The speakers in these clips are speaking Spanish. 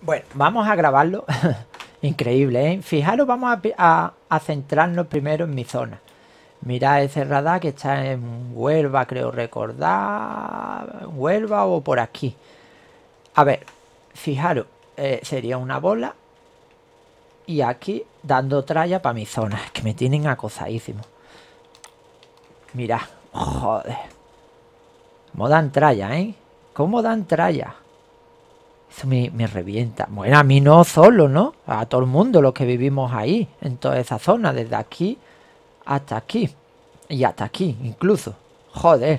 Bueno, vamos a grabarlo. Increíble, ¿eh? Fijaros, vamos a centrarnos primero en mi zona. Mirad ese radar que está en Huelva, creo recordar. Huelva o por aquí. A ver, fijaros, sería una bola. Y aquí dando tralla para mi zona. Es que me tienen acosadísimo. Mirad, joder. ¿Cómo dan tralla, eh? ¿Cómo dan tralla? Eso me revienta. Bueno, a mí no solo, ¿no? A todo el mundo, los que vivimos ahí, en toda esa zona, desde aquí hasta aquí. Y hasta aquí, incluso. Joder.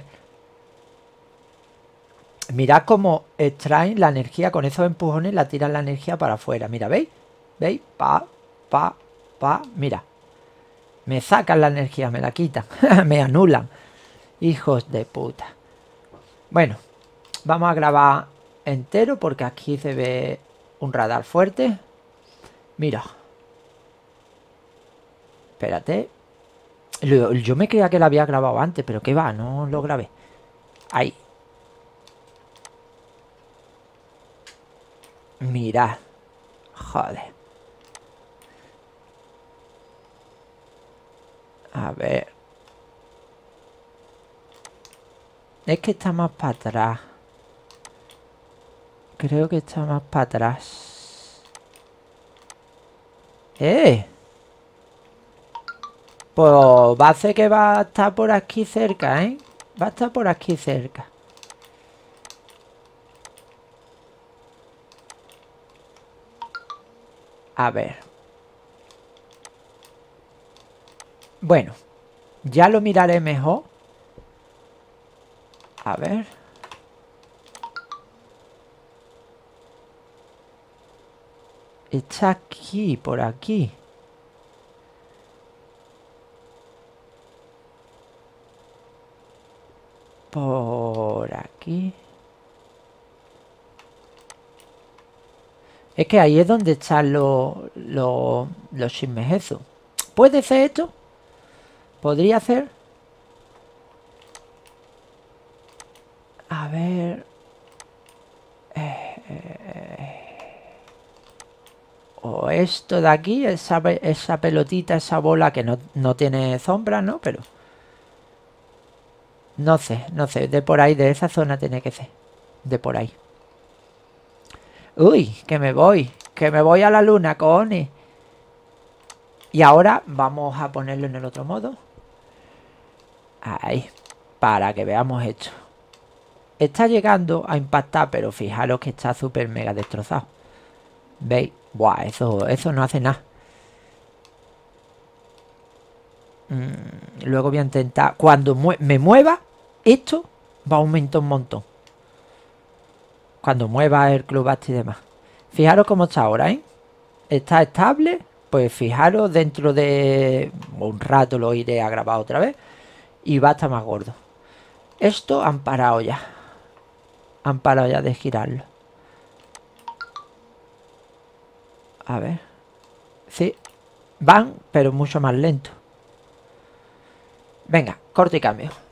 Mirad cómo extraen la energía con esos empujones, la tiran la energía para afuera. Mira, ¿veis? ¿Veis? Pa. Mira. Me sacan la energía, me la quitan. Me anulan. Hijos de puta. Bueno, vamos a grabar entero porque aquí se ve un radar fuerte. Mira. Espérate. Yo me creía que lo había grabado antes, pero que va, no lo grabé. Ahí. Mirad. Joder. A ver. Es que está más para atrás. Creo que está más para atrás. Pues va a ser que va a estar por aquí cerca, ¿eh? Va a estar por aquí cerca. A ver. Bueno. Ya lo miraré mejor. A ver. Está aquí, por aquí. Por aquí. Es que ahí es donde están los chismes eso. ¿Puede ser esto? ¿Podría ser? A ver. O esto de aquí, esa pelotita, esa bola que no tiene sombra, ¿no? Pero no sé, de por ahí, de esa zona tiene que ser. De por ahí. Uy, que me voy a la luna, cojones. Y ahora vamos a ponerlo en el otro modo. Ahí, para que veamos esto. Está llegando a impactar, pero fijaros que está súper mega destrozado. ¿Veis? Buah, eso no hace nada. Luego voy a intentar. Cuando me mueva, esto va a aumentar un montón. Cuando mueva el club y demás. Fijaros cómo está ahora, ¿eh? Está estable. Pues fijaros, dentro de un rato lo iré a grabar otra vez. Y va a estar más gordo. Esto han parado ya. Han parado ya de girarlo. A ver. Sí. Van, pero mucho más lento. Venga, corte y cambio.